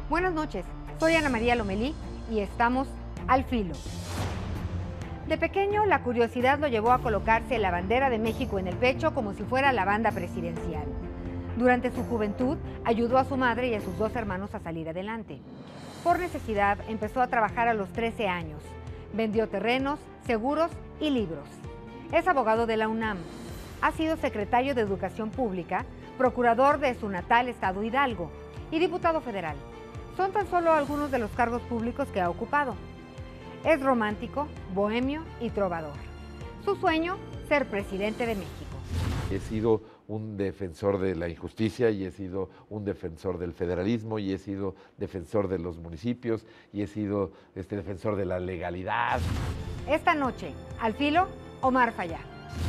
Buenas noches, soy Ana María Lomelí y estamos al filo. De pequeño, la curiosidad lo llevó a colocarse la bandera de México en el pecho como si fuera la banda presidencial. Durante su juventud, ayudó a su madre y a sus dos hermanos a salir adelante. Por necesidad, empezó a trabajar a los 13 años. Vendió terrenos, seguros y libros. Es abogado de la UNAM. Ha sido secretario de Educación Pública, procurador de su natal estado Hidalgo y diputado federal. Son tan solo algunos de los cargos públicos que ha ocupado. Es romántico, bohemio y trovador. Su sueño, ser presidente de México. He sido un defensor de la injusticia y he sido un defensor del federalismo y he sido defensor de los municipios y he sido defensor de la legalidad. Esta noche, al filo, Omar Fayad.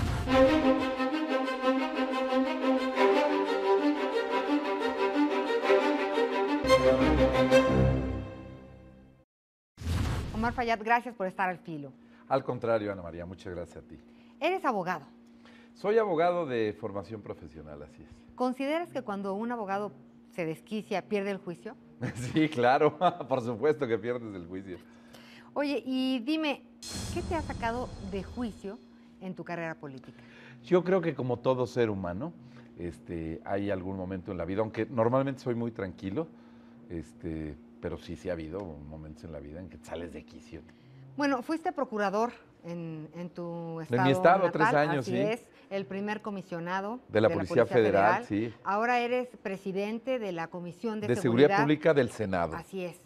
Omar Fayad, gracias por estar al filo. Al contrario, Ana María, muchas gracias a ti. Eres abogado. Soy abogado de formación profesional, así es. ¿Consideras que cuando un abogado se desquicia, pierde el juicio? Sí, claro, por supuesto que pierdes el juicio. Oye, y dime, ¿qué te ha sacado de juicio en tu carrera política? Yo creo que como todo ser humano, hay algún momento en la vida, aunque normalmente soy muy tranquilo, pero sí ha habido momentos en la vida en que sales de quicio. Bueno, fuiste procurador en tu estado. En mi estado, natal, 3 años, así sí. Es, el primer comisionado de la Policía Federal, sí. Ahora eres presidente de la Comisión de Seguridad Pública del Senado. Así es.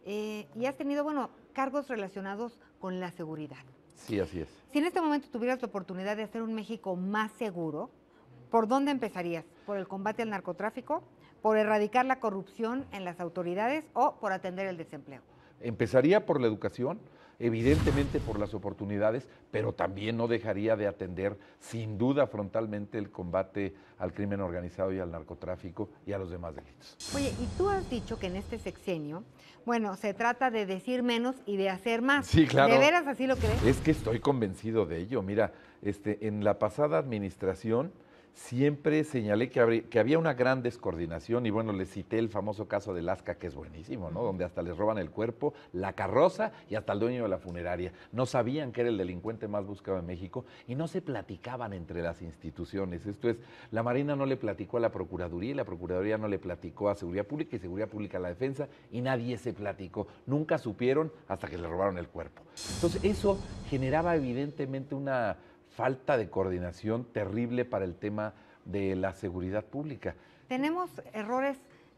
Y has tenido, cargos relacionados con la seguridad. Sí, así es. Si en este momento tuvieras la oportunidad de hacer un México más seguro, ¿por dónde empezarías? ¿Por el combate al narcotráfico? ¿Por erradicar la corrupción en las autoridades o por atender el desempleo? Empezaría por la educación, evidentemente por las oportunidades, pero también no dejaría de atender sin duda frontalmente el combate al crimen organizado y al narcotráfico y a los demás delitos. Oye, y tú has dicho que en este sexenio, se trata de decir menos y de hacer más. Sí, claro. ¿De veras así lo crees? Es que estoy convencido de ello. Mira, en la pasada administración siempre señalé que había una gran descoordinación y les cité el famoso caso de Lasca, que es buenísimo, ¿no? Donde hasta les roban el cuerpo, la carroza y hasta el dueño de la funeraria. No sabían que era el delincuente más buscado en México y no se platicaban entre las instituciones. Esto es, la Marina no le platicó a la Procuraduría y la Procuraduría no le platicó a Seguridad Pública y Seguridad Pública a la Defensa y nadie se platicó. Nunca supieron hasta que le robaron el cuerpo. Entonces eso generaba evidentemente una falta de coordinación terrible para el tema de la seguridad pública. Tenemos errores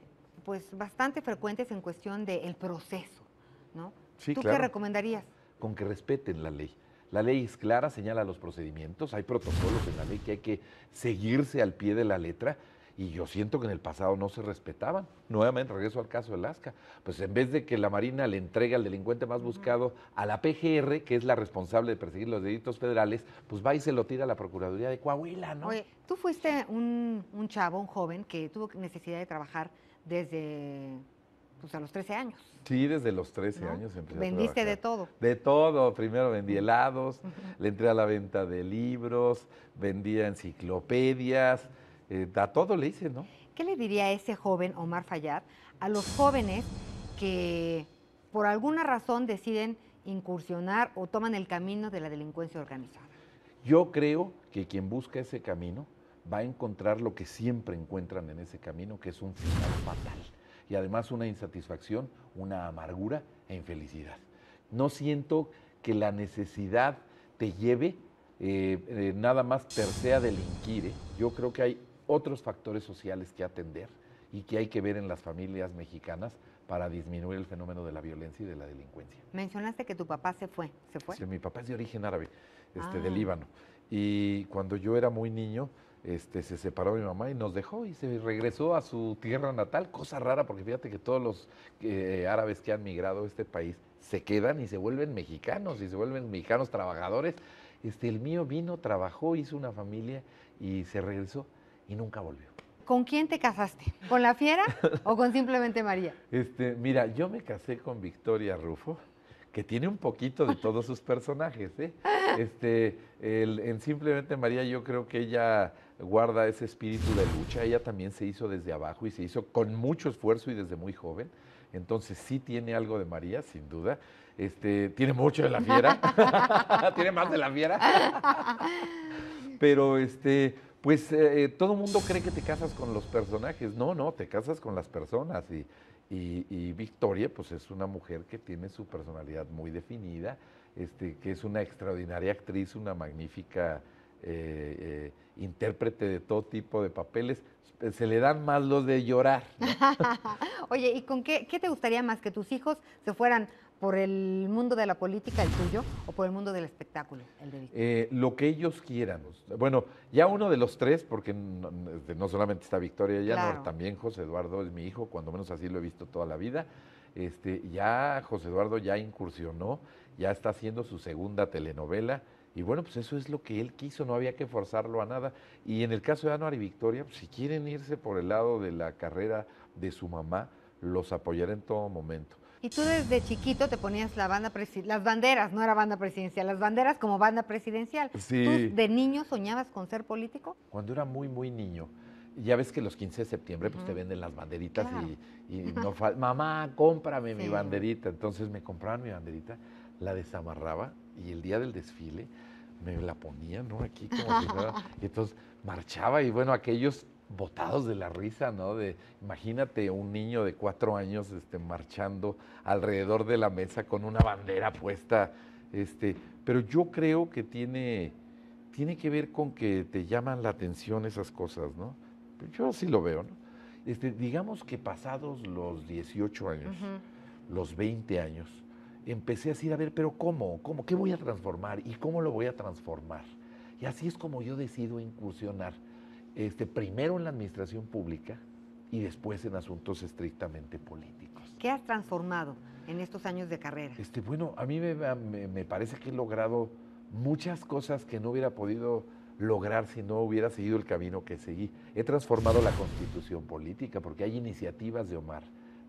bastante frecuentes en cuestión del proceso, ¿no? Sí, ¿Tú claro. qué recomendarías? Con que respeten la ley. La ley es clara, señala los procedimientos, hay protocolos en la ley que hay que seguirse al pie de la letra. Y yo siento que en el pasado no se respetaban. Nuevamente regreso al caso de Lasca. Pues en vez de que la Marina le entregue al delincuente más buscado a la PGR, que es la responsable de perseguir los delitos federales, pues va y se lo tira a la Procuraduría de Coahuila, ¿no? Oye, tú fuiste un chavo, un joven, que tuvo necesidad de trabajar desde a los 13 años. Sí, desde los 13 ¿no? años empecé ¿Vendiste a trabajar. de todo? De todo. Primero vendí helados, le entré a la venta de libros, vendía enciclopedias, a todo le hice, ¿no? ¿Qué le diría a ese joven, Omar Fayad, a los jóvenes que por alguna razón deciden incursionar o toman el camino de la delincuencia organizada? Yo creo que quien busca ese camino va a encontrar lo que siempre encuentran en ese camino, que es un final fatal. Y además una insatisfacción, una amargura e infelicidad. No siento que la necesidad te lleve nada más per se a delinquir. Yo creo que hay otros factores sociales que atender y que hay que ver en las familias mexicanas para disminuir el fenómeno de la violencia y de la delincuencia. Mencionaste que tu papá se fue. Sí, mi papá es de origen árabe, de Líbano. Y cuando yo era muy niño, se separó mi mamá y nos dejó y se regresó a su tierra natal, cosa rara porque fíjate que todos los árabes que han migrado a este país se quedan y se vuelven mexicanos trabajadores. El mío vino, trabajó, hizo una familia y se regresó y nunca volvió. ¿Con quién te casaste? ¿Con la fiera o con simplemente María? Mira, yo me casé con Victoria Rufo, que tiene un poquito de todos sus personajes, ¿eh? En Simplemente María yo creo que ella guarda ese espíritu de lucha. Ella también se hizo desde abajo y se hizo con mucho esfuerzo y desde muy joven. Entonces sí tiene algo de María, sin duda. Tiene mucho de la fiera, tiene más de la fiera. Pero pues todo el mundo cree que te casas con los personajes. No, no, te casas con las personas. Y Victoria, pues es una mujer que tiene su personalidad muy definida, que es una extraordinaria actriz, una magnífica intérprete de todo tipo de papeles. Se le dan más los de llorar, ¿no? Oye, ¿y con qué te gustaría más? ¿Que tus hijos se fueran por el mundo de la política, el tuyo, o por el mundo del espectáculo, el de Victoria? Lo que ellos quieran. Bueno, ya uno de los tres, porque no solamente está Victoria ya, Claro. no, también José Eduardo es mi hijo, cuando menos así lo he visto toda la vida. Ya José Eduardo ya incursionó, ya está haciendo su segunda telenovela. Y bueno, pues eso es lo que él quiso, no había que forzarlo a nada. Y en el caso de Anuar y Victoria, pues si quieren irse por el lado de la carrera de su mamá, los apoyaré en todo momento. Y tú desde chiquito te ponías las banderas, no era banda presidencial, las banderas como banda presidencial. Sí. ¿Tú de niño soñabas con ser político? Cuando era muy, muy niño, ya ves que los 15 de septiembre pues te venden las banderitas Claro. y no mamá, cómprame mi Sí. banderita. Entonces me compraban mi banderita, la desamarraba y el día del desfile me la ponía, ¿no? Aquí como si fuera, y entonces marchaba y bueno, aquellos botados de la risa, ¿no? Imagínate un niño de 4 años marchando alrededor de la mesa con una bandera puesta, pero yo creo que tiene que ver con que te llaman la atención esas cosas, ¿no? Yo así lo veo, ¿no? Digamos que pasados los 18 años, los 20 años, empecé a decir, a ver, pero ¿cómo? ¿Qué voy a transformar? ¿Y cómo lo voy a transformar? Y así es como yo decido incursionar, primero en la administración pública y después en asuntos estrictamente políticos. ¿Qué has transformado en estos años de carrera? Bueno, a mí me parece que he logrado muchas cosas que no hubiera podido lograr si no hubiera seguido el camino que seguí. He transformado la constitución política porque hay iniciativas de Omar.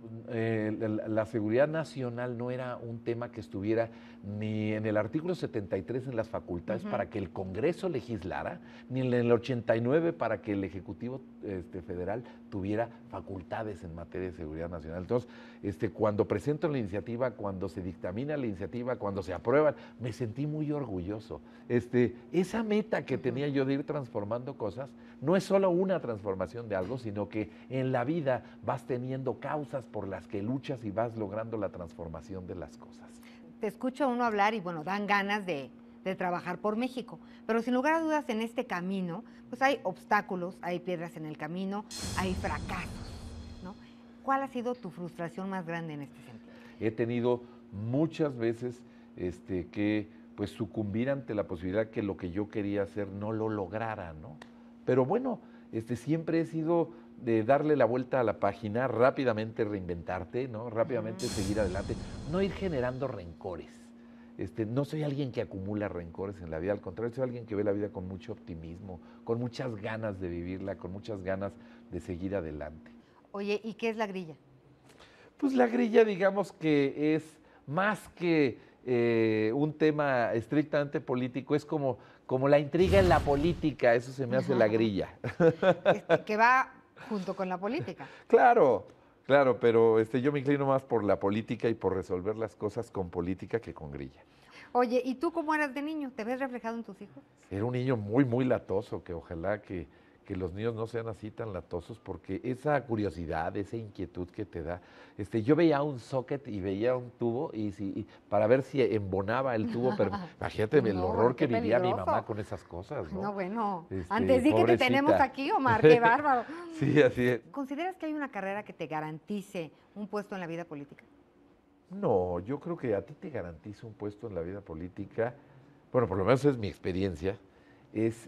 La seguridad nacional no era un tema que estuviera ni en el artículo 73 en las facultades para que el Congreso legislara, ni en el 89 para que el Ejecutivo Federal tuviera facultades en materia de seguridad nacional. Entonces, cuando presento la iniciativa, cuando se dictamina la iniciativa, cuando se aprueba, me sentí muy orgulloso. Esa meta que tenía yo de ir transformando cosas, no es solo una transformación de algo, sino que en la vida vas teniendo causas por las que luchas y vas logrando la transformación de las cosas. Te escucho a uno hablar y bueno, dan ganas de trabajar por México, pero sin lugar a dudas en este camino, pues hay obstáculos, hay piedras en el camino, hay fracasos, ¿no? ¿Cuál ha sido tu frustración más grande en este sentido? He tenido muchas veces que pues sucumbir ante la posibilidad que lo que yo quería hacer no lo lograra, ¿no? Pero bueno, siempre he sido de darle la vuelta a la página, rápidamente reinventarte, ¿no? Rápidamente seguir adelante, no ir generando rencores. No soy alguien que acumula rencores en la vida, al contrario, soy alguien que ve la vida con mucho optimismo, con muchas ganas de vivirla, con muchas ganas de seguir adelante. Oye, ¿y qué es la grilla? Pues la grilla, digamos que es más que un tema estrictamente político, es como la intriga en la política, eso se me hace la grilla. Que va junto con la política. Claro, pero yo me inclino más por la política y por resolver las cosas con política que con grilla. Oye, ¿y tú cómo eras de niño? ¿Te ves reflejado en tus hijos? Era un niño muy, muy latoso, que ojalá que los niños no sean así tan latosos, porque esa curiosidad, esa inquietud que te da, yo veía un socket y veía un tubo y para ver si embonaba el tubo, pero imagínate el horror que vivía mi mamá con esas cosas, ¿no? No, bueno, antes di que te tenemos aquí, Omar, qué bárbaro. Sí, así es. ¿Consideras que hay una carrera que te garantice un puesto en la vida política? No, yo creo que a ti te garantiza un puesto en la vida política, bueno, por lo menos es mi experiencia, es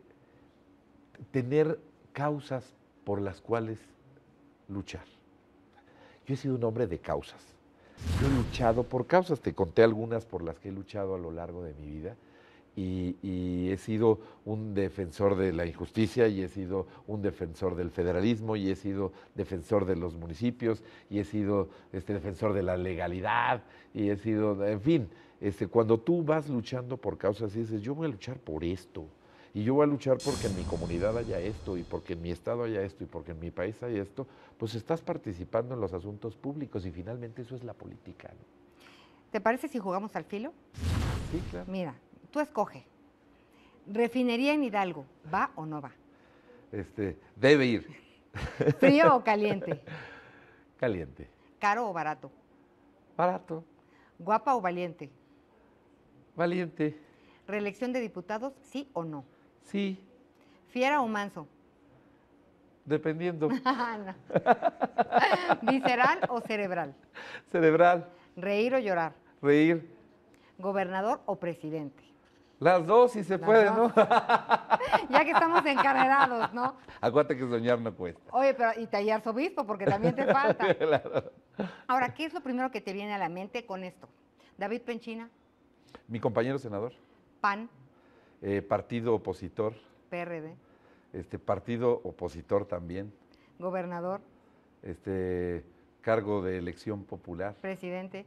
tener causas por las cuales luchar. Yo he sido un hombre de causas. Yo he luchado por causas, te conté algunas por las que he luchado a lo largo de mi vida y he sido un defensor de la injusticia y he sido un defensor del federalismo y he sido defensor de los municipios y he sido defensor de la legalidad y he sido, en fin, cuando tú vas luchando por causas y dices, yo voy a luchar por esto, y yo voy a luchar porque en mi comunidad haya esto, y porque en mi estado haya esto, y porque en mi país haya esto, pues estás participando en los asuntos públicos y finalmente eso es la política, ¿no? ¿Te parece si jugamos al filo? Sí, claro. Mira, tú escoge. Refinería en Hidalgo, ¿va o no va? Debe ir. ¿Frío o caliente? Caliente. ¿Caro o barato? Barato. ¿Guapa o valiente? Valiente. ¿Reelección de diputados, sí o no? Sí. ¿Fiera o manso? Dependiendo. No. ¿Visceral o cerebral? Cerebral. ¿Reír o llorar? Reír. ¿Gobernador o presidente? Las dos, si se puede, ¿no? Ya que estamos encarrerados, ¿no? Acuérdate que soñar no cuesta. Oye, pero y taller arzobispo, porque también te falta. Claro. Ahora, ¿qué es lo primero que te viene a la mente con esto? David Penchina, Mi compañero senador, PAN, partido opositor, PRD, partido opositor también, gobernador, cargo de elección popular, presidente,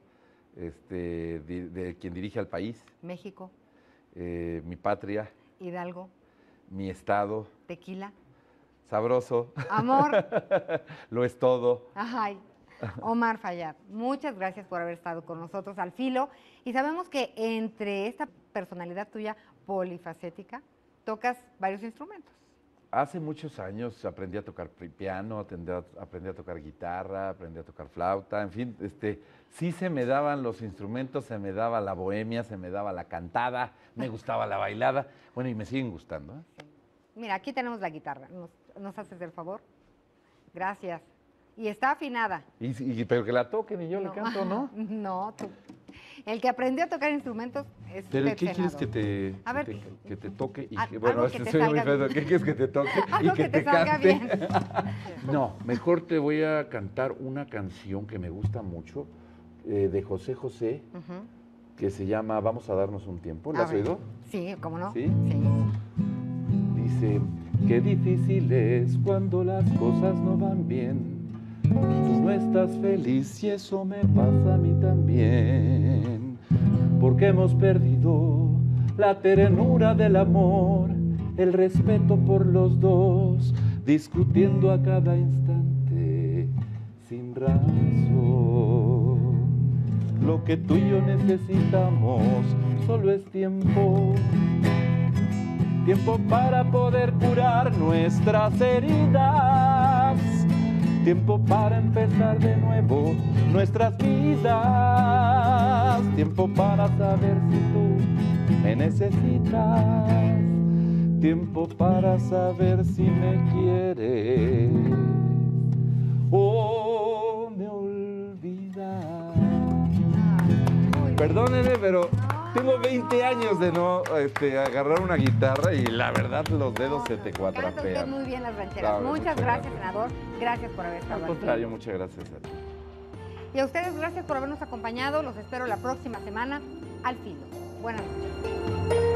de quien dirige al país, México, mi patria, Hidalgo, mi estado, tequila, sabroso, amor, lo es todo. ajá, Omar Fayad, muchas gracias por haber estado con nosotros al filo. Y sabemos que entre esta personalidad tuya polifacética, tocas varios instrumentos. Hace muchos años aprendí a tocar piano, aprendí a tocar guitarra, aprendí a tocar flauta, en fin, sí se me daban los instrumentos, se me daba la bohemia, se me daba la cantada, me gustaba la bailada, bueno, y me siguen gustando, ¿eh? Sí. Mira, aquí tenemos la guitarra, ¿nos haces el favor? Gracias. Y está afinada. Pero que la toquen y yo le canto, ¿no? No, tú. El que aprendió a tocar instrumentos es ¿Pero usted, qué quieres senador. A ver, que te toque? Y algo bueno, que te soy muy salga feo. bien. ¿Qué quieres que te toque? Algo Y que te salga cante. bien. No, mejor te voy a cantar una canción que me gusta mucho, de José José, que se llama Vamos a darnos un tiempo. ¿La has oído? Sí, ¿cómo no? ¿Sí? Sí. Dice, qué difícil es cuando las cosas no van bien. Tú no estás feliz y eso me pasa a mí también. Porque hemos perdido la ternura del amor, el respeto por los dos, discutiendo a cada instante sin razón. Lo que tú y yo necesitamos solo es tiempo. Tiempo para poder curar nuestras heridas. Tiempo para empezar de nuevo nuestras vidas. Tiempo para saber si tú me necesitas. Tiempo para saber si me quieres o me olvidas. Perdónenme, pero tengo 20 años de no agarrar una guitarra y la verdad los dedos se te Canta usted cuatrapean. muy bien las rancheras. Claro, muchas gracias, senador. Gracias por haber estado Al aquí. contrario, muchas gracias a ti. Y a ustedes, gracias por habernos acompañado. Los espero la próxima semana al filo. Buenas noches.